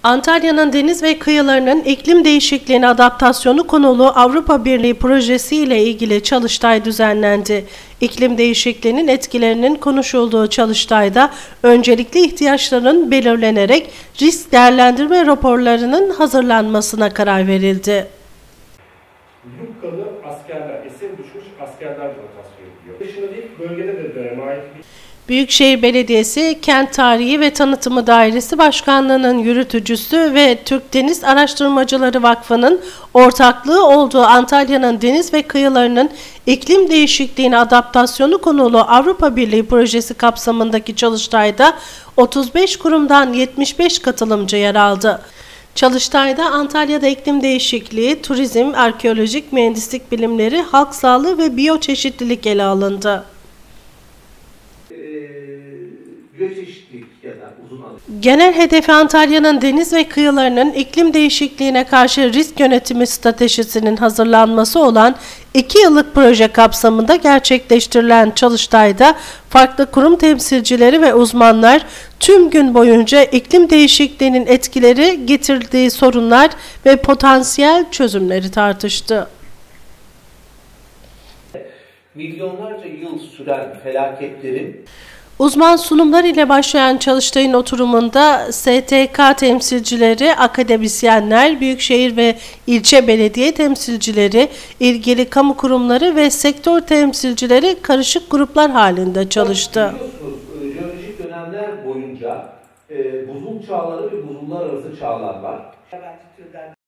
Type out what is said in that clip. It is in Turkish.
Antalya'nın deniz ve kıyılarının iklim değişikliğine adaptasyonu konulu Avrupa Birliği projesi ile ilgili çalıştay düzenlendi. İklim değişikliğinin etkilerinin konuşulduğu çalıştayda öncelikli ihtiyaçların belirlenerek risk değerlendirme raporlarının hazırlanmasına karar verildi. Yukkalı askerler, esir düşmüş askerler rotasyon ediliyor. Dışında değil, bölgede de döneme ait bir... Büyükşehir Belediyesi, Kent Tarihi ve Tanıtımı Dairesi Başkanlığı'nın yürütücüsü ve Türk Deniz Araştırmacıları Vakfı'nın ortaklığı olduğu Antalya'nın deniz ve kıyılarının iklim değişikliğine adaptasyonu konulu Avrupa Birliği projesi kapsamındaki çalıştayda 35 kurumdan 75 katılımcı yer aldı. Çalıştayda Antalya'da iklim değişikliği, turizm, arkeolojik, mühendislik bilimleri, halk sağlığı ve biyoçeşitlilik ele alındı. Genel hedefi Antalya'nın deniz ve kıyılarının iklim değişikliğine karşı risk yönetimi stratejisinin hazırlanması olan 2 yıllık proje kapsamında gerçekleştirilen çalıştayda farklı kurum temsilcileri ve uzmanlar tüm gün boyunca iklim değişikliğinin etkileri, getirdiği sorunlar ve potansiyel çözümleri tartıştı. Milyonlarca yıl süren felaketlerin Uzman sunumlar ile başlayan çalıştayın oturumunda STK temsilcileri, akademisyenler, büyükşehir ve ilçe belediye temsilcileri, ilgili kamu kurumları ve sektör temsilcileri karışık gruplar halinde çalıştı. Jeolojik dönemler boyunca buzul çağları ve buzullar arası çağlar var.